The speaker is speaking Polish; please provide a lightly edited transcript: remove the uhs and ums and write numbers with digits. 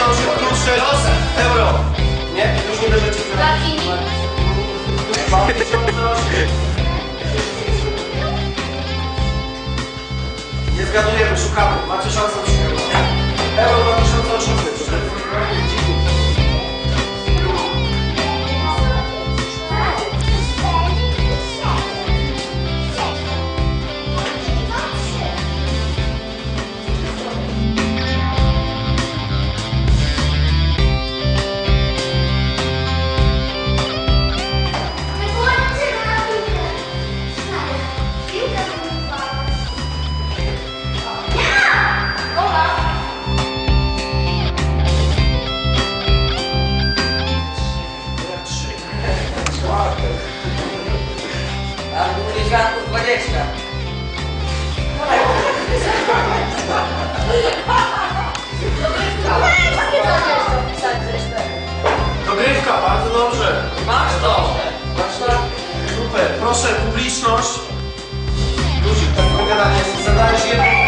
nożyk, klucze, los, euro. Nie? Już nie bierzecie. Latini. Nie zgadujemy, szukamy. Macie szansę na euro. Euro 2008. A głównie światło 20. Dogrywka, bardzo dobrze. Masz to! Super, proszę, publiczność. Luzik, tak pogadanie, zadałeś jedną